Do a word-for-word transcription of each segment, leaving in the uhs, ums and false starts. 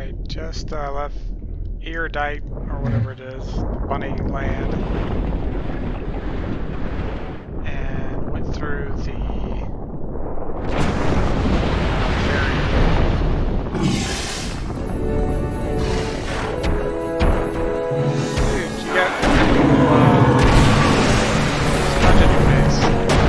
Alright, just uh, left Eardite, or whatever it is, Bunny Land, and went through the Dude, you got uh, sponge in your face.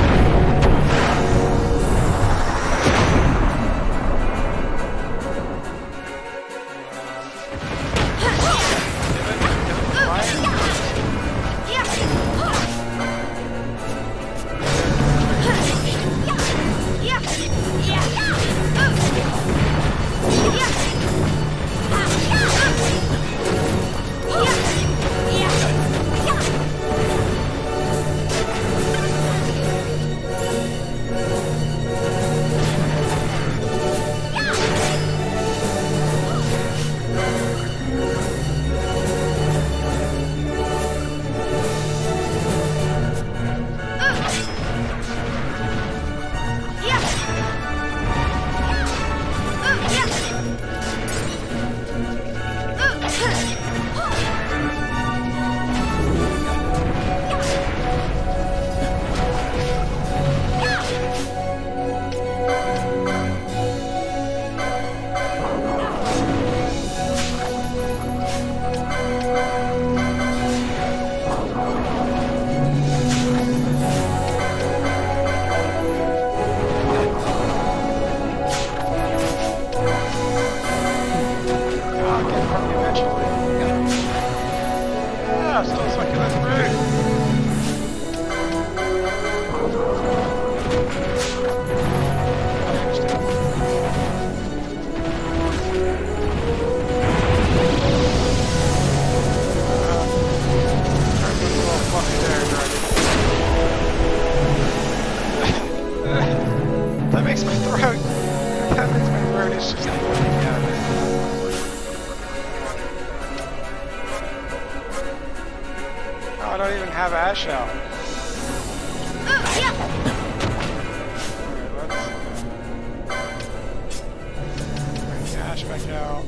That makes my throat. That makes my throat. It's just like, yeah. Oh, I don't even have Ash out. Alright, let's bring the Ash back out.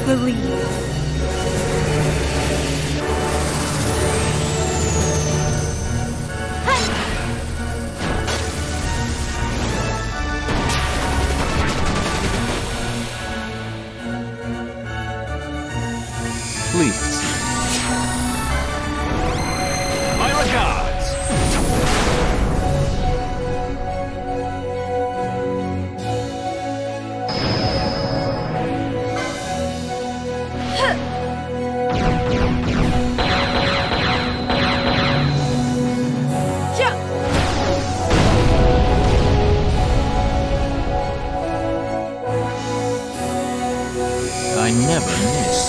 believe. Please. My regards. I never miss.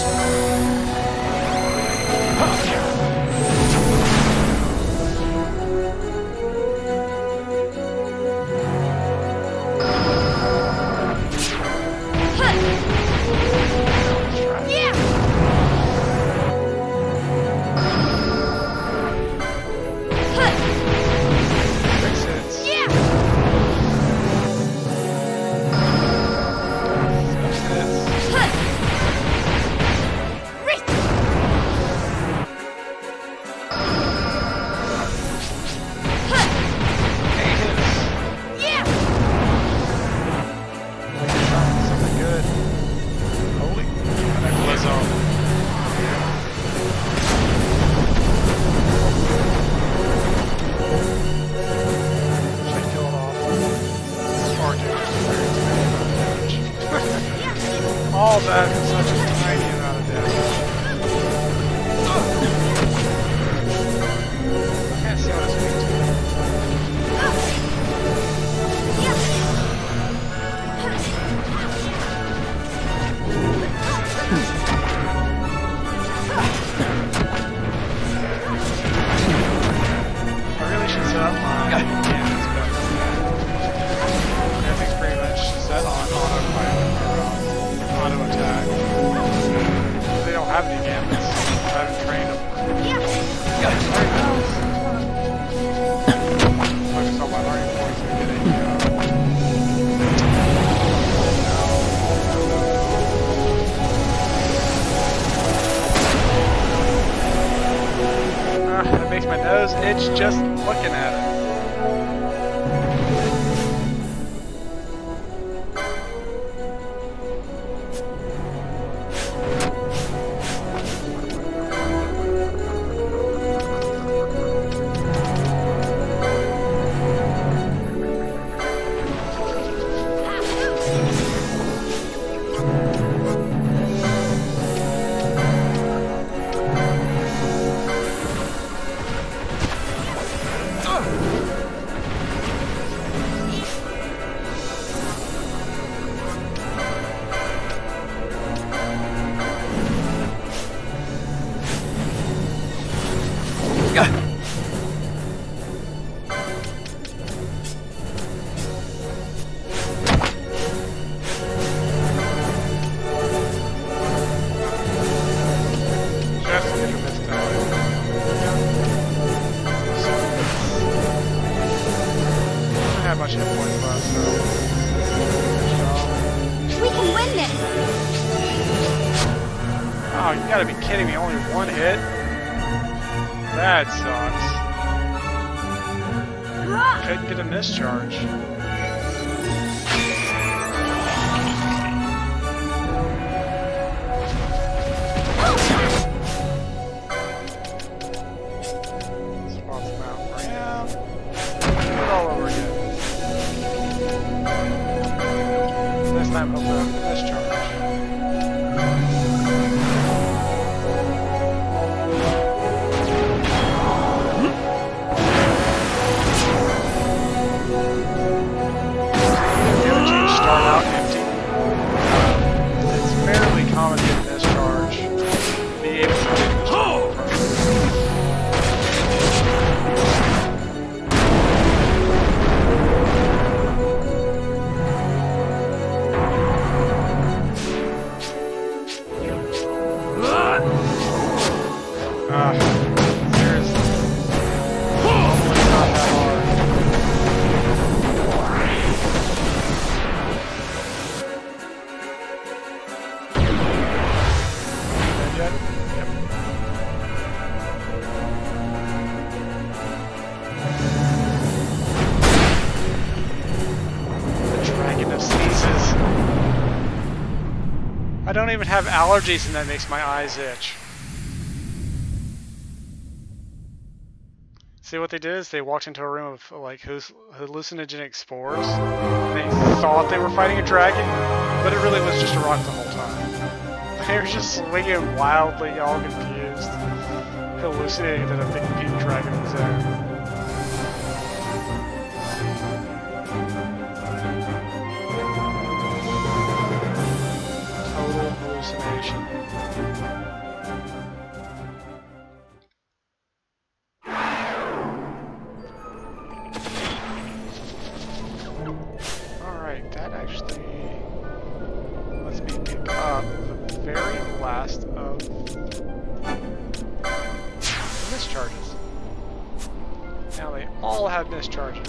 All that in such a tiny amount of damage. I can't see what it's doing to me. I really should set up my cannons better. Everything's pretty much set on autopilot. Auto attack. They don't have any gambits. I haven't trained them. Right now. Focus on my learning points and getting uh, that makes my nose itch just looking at it. Much hit points left, so We can win this! oh, you gotta be kidding me, only one hit? That sucks. Couldn't get a mischarge. Swap them out for him. Do it all over again. This time I'll put up this charge. Damage start out empty. It's fairly common to get this charge. Be able to take this charge. Ah, seriously. It's not that hard. I don't even have allergies and that makes my eyes itch. See what they did is they walked into a room of like hallucinogenic spores. And they thought they were fighting a dragon, but it really was just a rock the whole time. They were just swinging wildly, all confused, hallucinating that a big pink dragon was there. Hallucination. Alright, that actually lets me pick up the very last of mischarges. Now they all have mischarges.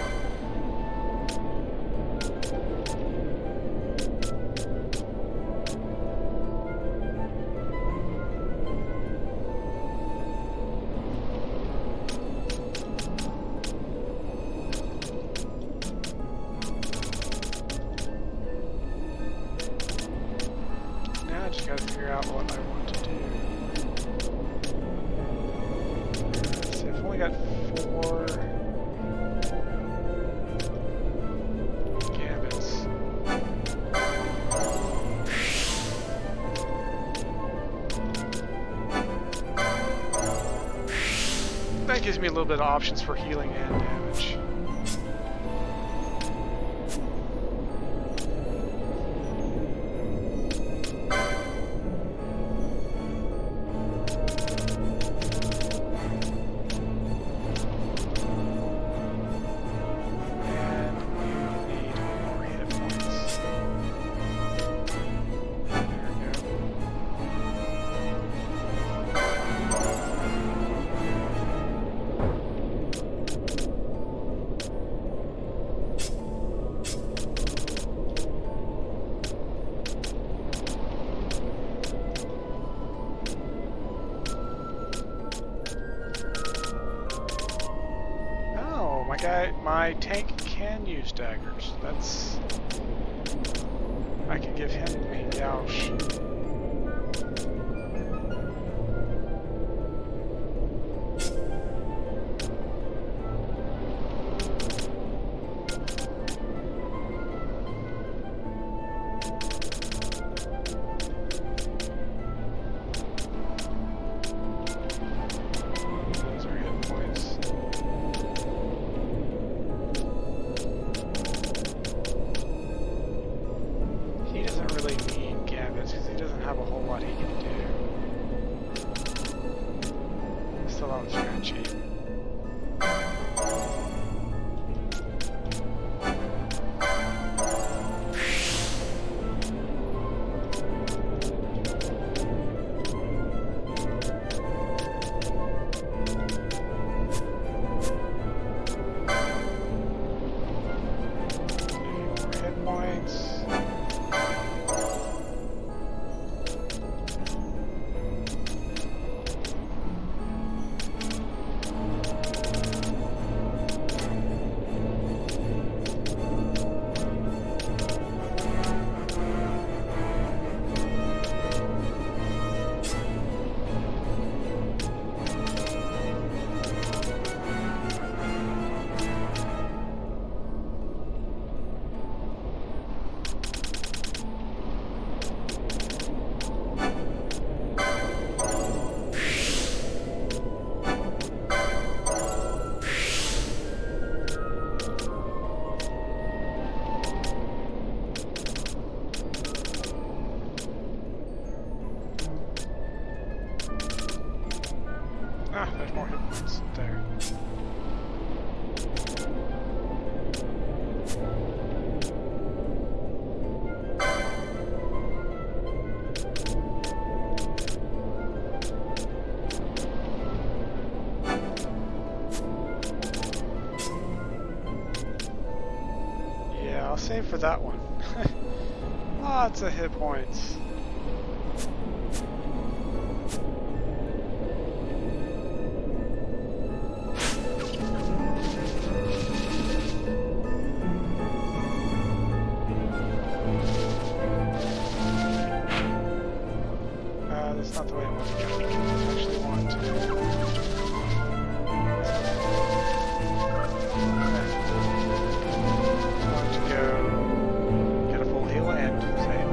That gives me a little bit of options for healing and damage. My tank can use daggers. That's... I can give him a gouge. Ah, there's more hit points there. Yeah, I'll save for that one. Lots of hit points. not the way I want to go. I actually want to. I want to go get a full heal and save.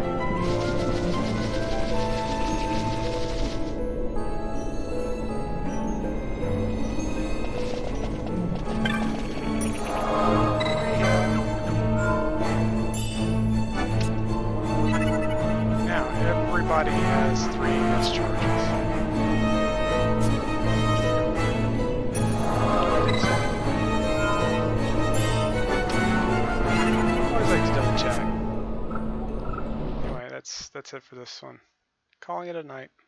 Now everybody has three S charges. Always like to double check. Anyway, that's that's it for this one. Calling it a night.